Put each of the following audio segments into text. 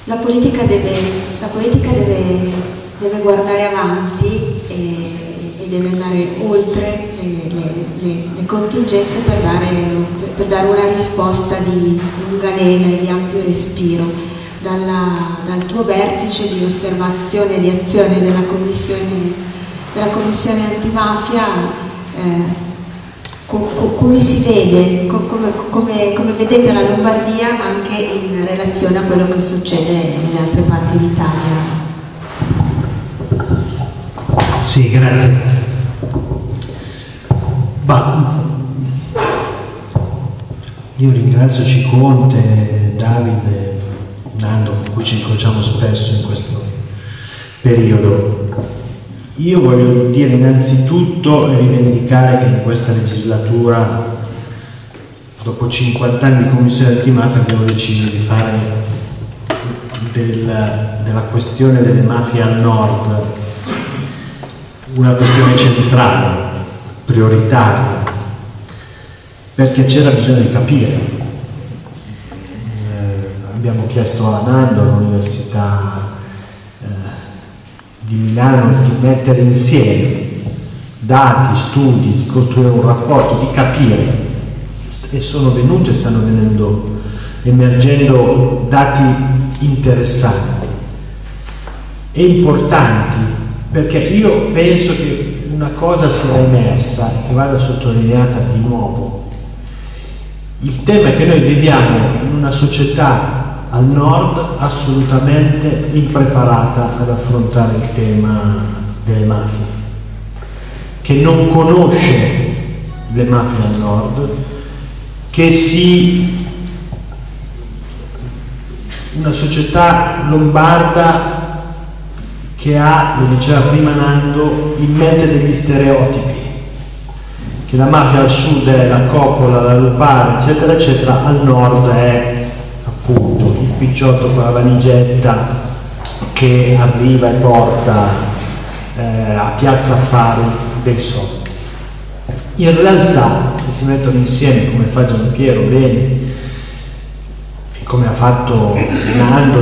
La politica deve guardare avanti e deve andare oltre le contingenze per dare una risposta di lunga lena e di ampio respiro. Dal tuo vertice di osservazione e di azione della Commissione antimafia, come si vede, come vedete la Lombardia anche in relazione a quello che succede nelle altre parti d'Italia? Sì, grazie. Io ringrazio Ciconte, Davide, Nando, con cui ci incrociamo spesso in questo periodo. Io voglio dire innanzitutto e rivendicare che in questa legislatura, dopo 50 anni di Commissione antimafia, abbiamo deciso di fare della questione delle mafie al nord una questione centrale, prioritaria, perché c'era bisogno di capire. Abbiamo chiesto a Nando, all'Università di Milano, di mettere insieme dati, studi, di costruire un rapporto, di capire, e stanno emergendo dati interessanti e importanti, perché io penso che una cosa sia emersa e che vada sottolineata di nuovo. Il tema è che noi viviamo in una società al nord assolutamente impreparata ad affrontare il tema delle mafie, che non conosce le mafie al nord, una società lombarda che ha, lo diceva prima Nando, in mente degli stereotipi, che la mafia al sud è la coppola, la lupara, eccetera, eccetera, al nord è appunto il picciotto con la valigetta che arriva e porta a Piazza Affari dei soldi. In realtà, se si mettono insieme, come fa Giampiero bene e come ha fatto Nando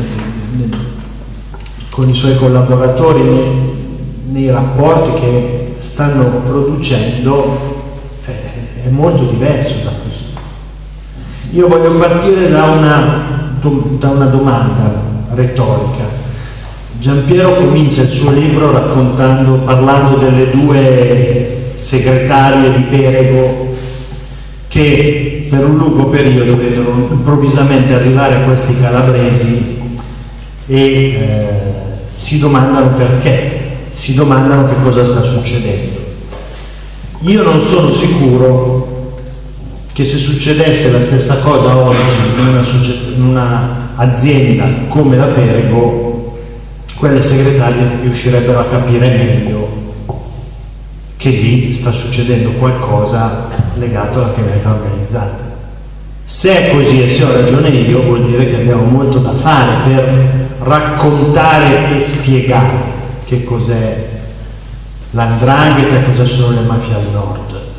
con i suoi collaboratori nei rapporti che stanno producendo, è molto diverso da questo. Io voglio partire da una domanda retorica. Giampiero comincia il suo libro parlando delle due segretarie di Perego che per un lungo periodo vedono improvvisamente arrivare questi calabresi e si domandano perché, si domandano che cosa sta succedendo. Io non sono sicuro che se succedesse la stessa cosa oggi in una azienda come la Perego, quelle segretarie riuscirebbero a capire meglio che lì sta succedendo qualcosa legato alla criminalità organizzata. Se è così e se ho ragione io, vuol dire che abbiamo molto da fare per raccontare e spiegare che cos'è l''ndrangheta e cosa sono le mafie al nord.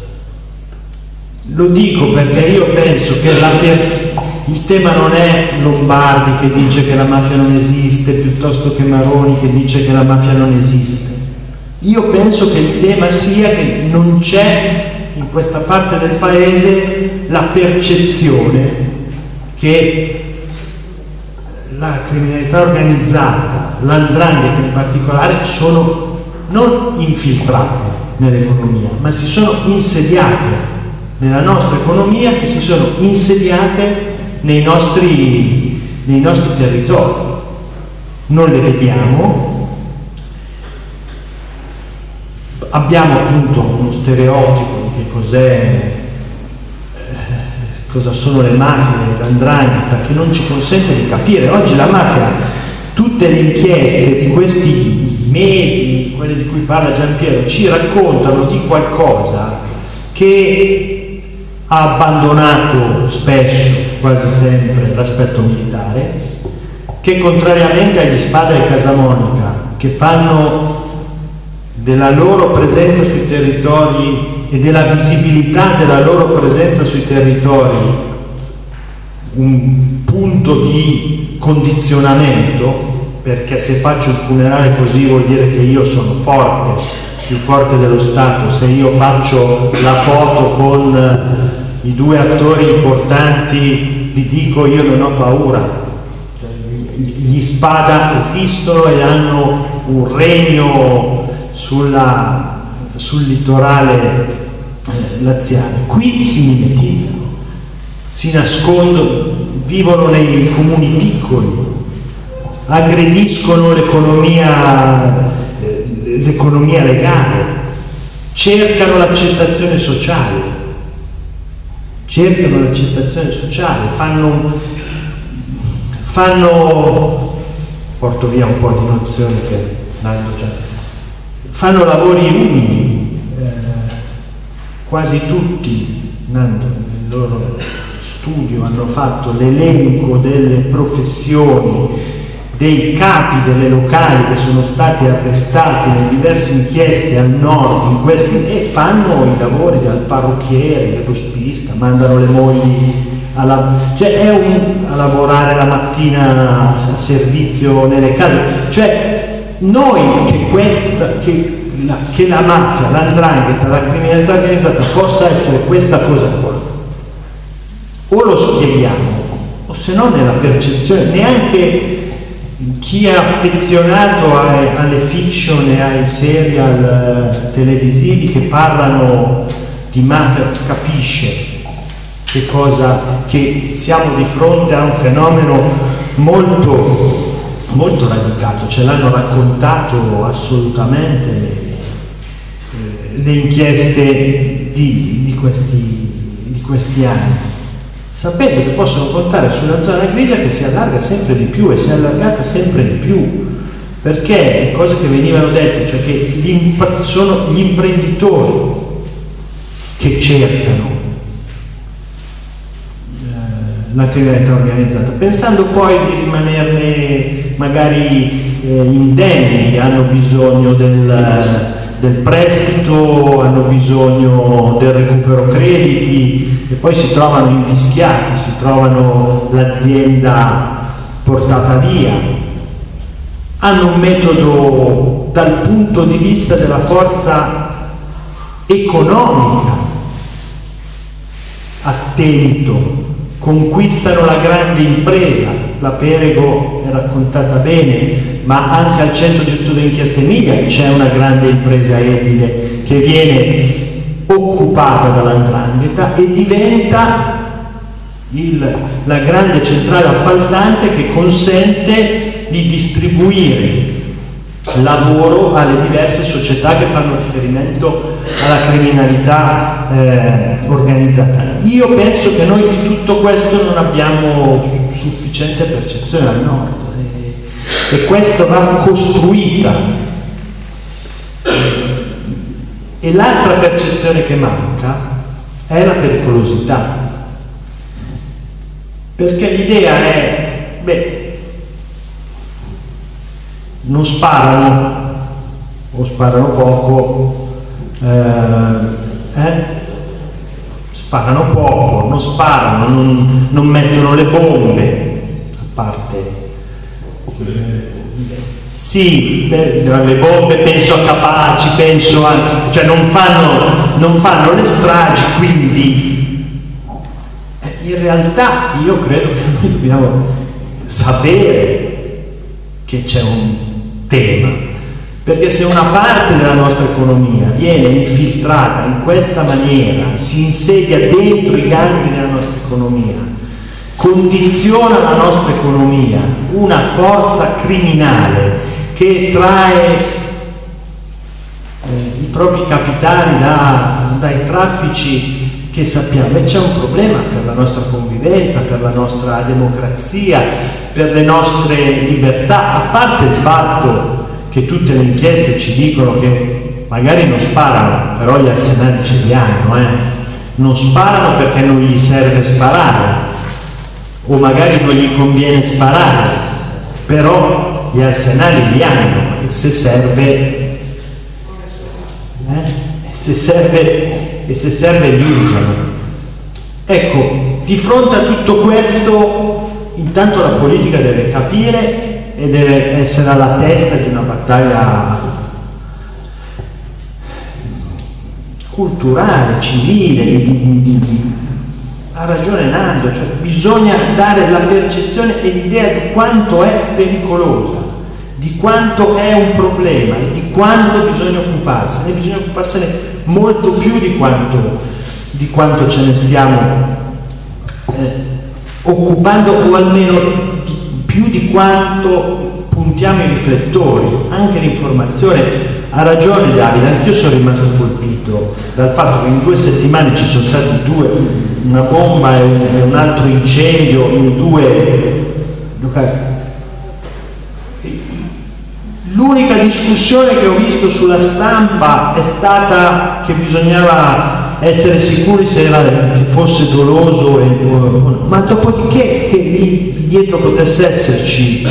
Lo dico perché io penso che il tema non è Lombardi che dice che la mafia non esiste, piuttosto che Maroni che dice che la mafia non esiste. Io penso che il tema sia che non c'è in questa parte del paese la percezione che la criminalità organizzata, l''ndrangheta in particolare, sono non infiltrate nell'economia, ma si sono insediate nella nostra economia e si sono insediate nei nostri territori. Non le vediamo, abbiamo appunto uno stereotipo di che cosa sono le mafie, l''ndrangheta, che non ci consente di capire. Oggi la mafia, tutte le inchieste di questi mesi, quelle di cui parla Giampiero, ci raccontano di qualcosa che ha abbandonato spesso, quasi sempre, l'aspetto militare, che contrariamente agli Spada e Casamonica, che fanno della loro presenza sui territori e della visibilità della loro presenza sui territori un punto di condizionamento, perché se faccio il funerale così vuol dire che io sono forte, più forte dello Stato. Se io faccio la foto con i due attori importanti vi dico io non ho paura. Cioè, gli Spada esistono e hanno un regno sul litorale laziale. Qui si mimetizzano, si nascondono, vivono nei comuni piccoli, aggrediscono l'economia legale, cercano l'accettazione sociale, porto via un po' di nozioni che Nando già, fanno lavori umili, quasi tutti, Nando, nel loro studio hanno fatto l'elenco delle professioni dei capi delle locali che sono stati arrestati nelle diverse inchieste al nord e fanno i lavori dal parrucchiere, il buspista, mandano le mogli a lavorare la mattina a servizio nelle case. Cioè noi che la mafia, l''ndrangheta, la criminalità organizzata possa essere questa cosa qua, o lo spieghiamo, o se no nella percezione, neanche chi è affezionato alle fiction e ai serial televisivi che parlano di mafia capisce che siamo di fronte a un fenomeno molto, molto radicato. Ce l'hanno raccontato assolutamente le inchieste di questi anni, sapendo che possono contare sulla zona grigia che si allarga sempre di più e si è allargata sempre di più, perché le cose che venivano dette, cioè che sono gli imprenditori che cercano la criminalità organizzata, pensando poi di rimanerne magari indenni, hanno bisogno del prestito, hanno bisogno del recupero crediti e poi si trovano invischiati, si trovano l'azienda portata via. Hanno un metodo dal punto di vista della forza economica attento, conquistano la grande impresa. La Perego è raccontata bene, ma anche al centro di tutte le inchieste Emilia c'è una grande impresa edile che viene occupata dalla 'ndrangheta e diventa la grande centrale appaltante che consente di distribuire lavoro alle diverse società che fanno riferimento alla criminalità organizzata. Io penso che noi di tutto questo non abbiamo sufficiente percezione al nord e questa va costruita. E l'altra percezione che manca è la pericolosità, perché l'idea è, non sparano o sparano poco, sparano poco, non sparano, non mettono le bombe, a parte sì, le bombe penso a Capaci, penso anche, cioè non fanno le stragi, quindi in realtà io credo che noi dobbiamo sapere che c'è un tema, perché se una parte della nostra economia viene infiltrata in questa maniera, si insedia dentro i gangli della nostra economia, condiziona la nostra economia, una forza criminale che trae i propri capitali dai traffici che sappiamo, e c'è un problema per la nostra convivenza, per la nostra democrazia, per le nostre libertà, a parte il fatto che tutte le inchieste ci dicono che magari non sparano, però gli arsenali ce li hanno, non sparano perché non gli serve sparare, o magari non gli conviene sparare, però gli arsenali li hanno e se serve li usano. Ecco, di fronte a tutto questo, intanto la politica deve capire e deve essere alla testa di una battaglia culturale, civile, ha ragione Nando, cioè bisogna dare la percezione e l'idea di quanto è pericolosa, di quanto è un problema e di quanto bisogna occuparsene molto più di quanto ce ne stiamo occupando, o almeno più di quanto puntiamo i riflettori, anche l'informazione. Ha ragione Davide, anch'io sono rimasto colpito dal fatto che in 2 settimane ci sono stati una bomba e un altro incendio in 2 locali. L'unica discussione che ho visto sulla stampa è stata che bisognava essere sicuri che fosse doloso, ma dopodiché che dietro potesse esserci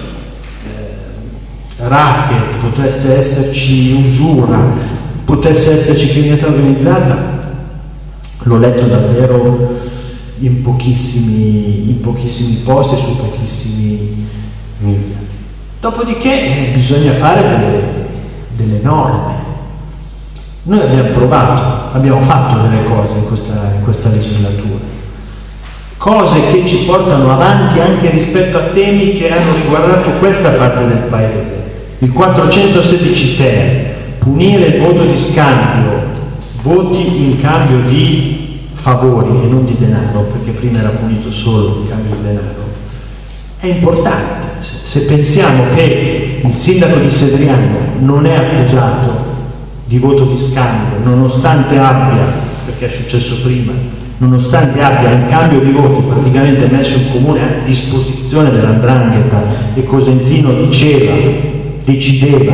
racket, potesse esserci usura, potesse esserci criminalità organizzata, l'ho letto davvero in pochissimi posti, su pochissimi media. Dopodiché bisogna fare delle norme. Noi abbiamo fatto delle cose in questa legislatura, cose che ci portano avanti anche rispetto a temi che hanno riguardato questa parte del paese. Il 416 ter, punire il voto di scambio, voti in cambio di favori e non di denaro, perché prima era punito solo in cambio di denaro, è importante. Se pensiamo che il sindaco di Sedriano non è accusato di voto di scambio, nonostante abbia, perché è successo prima, nonostante abbia in cambio di voti praticamente messo il comune a disposizione dell''ndrangheta, e Cosentino decideva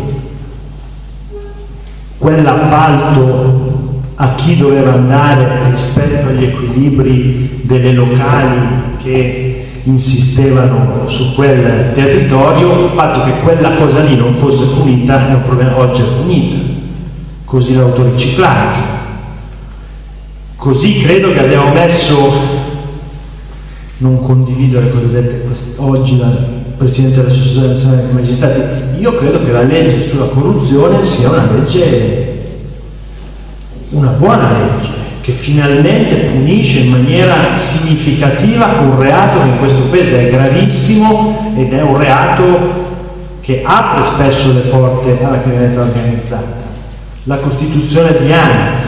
quell'appalto a chi doveva andare rispetto agli equilibri delle locali che insistevano su quel territorio. Il fatto che quella cosa lì non fosse punita è un problema. Oggi è punita, così l'autoriciclaggio, così credo che abbiamo messo, non condivido le cosiddette oggi dal Presidente dell'Associazione Nazionale dei Magistrati, io credo che la legge sulla corruzione sia una buona legge, che finalmente punisce in maniera significativa un reato che in questo paese è gravissimo ed è un reato che apre spesso le porte alla criminalità organizzata. La costituzione di ANAC,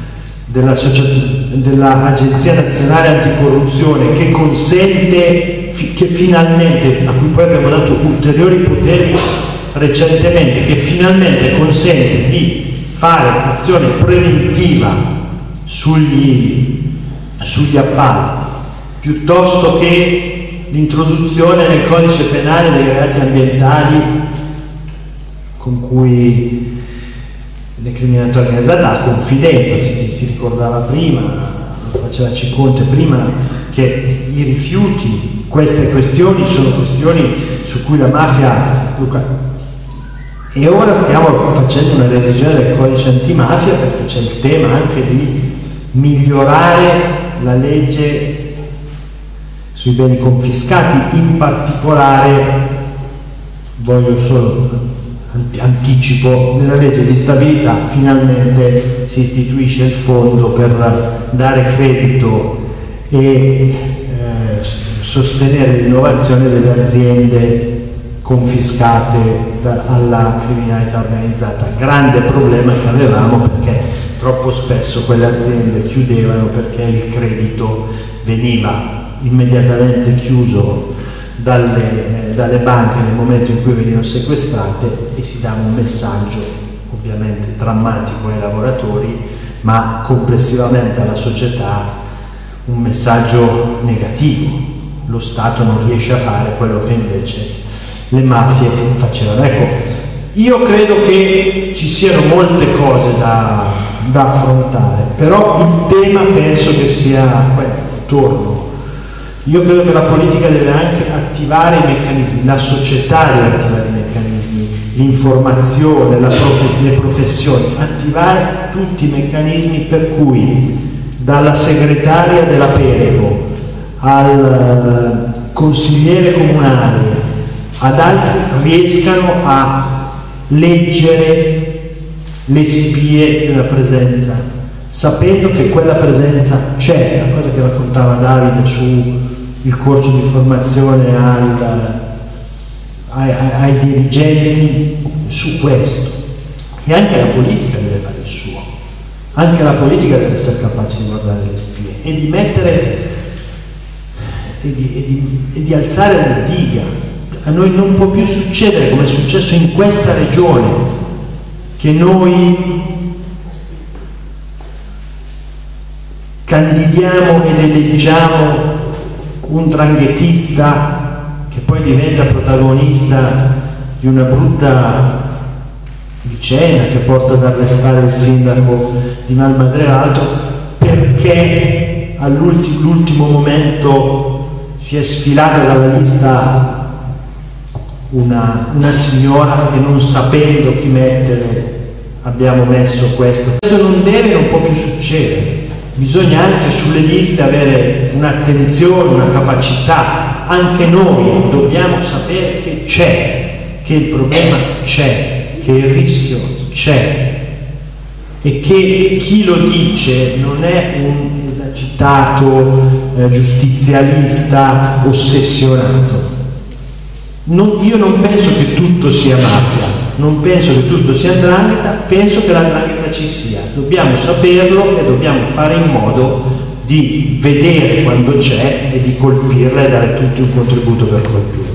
dell'Agenzia Nazionale Anticorruzione, che consente, che finalmente, a cui poi abbiamo dato ulteriori poteri recentemente, che finalmente consente di fare azione preventiva sugli appalti, piuttosto che l'introduzione nel codice penale dei reati ambientali, con cui le criminalità organizzata ha confidenza. Si ricordava prima, lo faceva Ciconte prima, che i rifiuti, queste questioni sono questioni su cui la mafia, e ora stiamo facendo una revisione del codice antimafia, perché c'è il tema anche di migliorare la legge sui beni confiscati. In particolare, voglio solo anticipo, nella legge di stabilità finalmente si istituisce il fondo per dare credito e sostenere l'innovazione delle aziende confiscate alla criminalità organizzata. Grande problema che avevamo, perché troppo spesso quelle aziende chiudevano perché il credito veniva immediatamente chiuso dalle banche nel momento in cui venivano sequestrate, e si dava un messaggio ovviamente drammatico ai lavoratori, ma complessivamente alla società un messaggio negativo. Lo Stato non riesce a fare quello che invece le mafie facevano. Ecco, io credo che ci siano molte cose da affrontare, però il tema penso che sia quello. Io credo che la politica deve anche attivare i meccanismi, la società deve attivare i meccanismi, l'informazione, le professioni, attivare tutti i meccanismi per cui dalla segretaria della Perego al consigliere comunale ad altri, riescano a leggere le spie di una presenza, sapendo che quella presenza c'è. La cosa che raccontava Davide sul corso di formazione ai dirigenti su questo. E anche la politica deve fare il suo, anche la politica deve essere capace di guardare le spie e di mettere e di alzare una diga. A noi non può più succedere, come è successo in questa regione, che noi candidiamo ed eleggiamo un 'ndranghetista che poi diventa protagonista di una brutta vicenda che porta ad arrestare il sindaco di Malmadrel'Alto, perché all'ultimo momento si è sfilata dalla lista una signora e, non sapendo chi mettere, abbiamo messo questo. Questo non deve, non può più succedere. Bisogna anche sulle liste avere un'attenzione, una capacità. Anche noi dobbiamo sapere che c'è, che il problema c'è, che il rischio c'è e che chi lo dice non è un esagitato giustizialista ossessionato. Io non penso che tutto sia mafia, non penso che tutto sia 'ndrangheta, penso che la 'ndrangheta ci sia. Dobbiamo saperlo e dobbiamo fare in modo di vedere quando c'è e di colpirla e dare tutti un contributo per colpirla.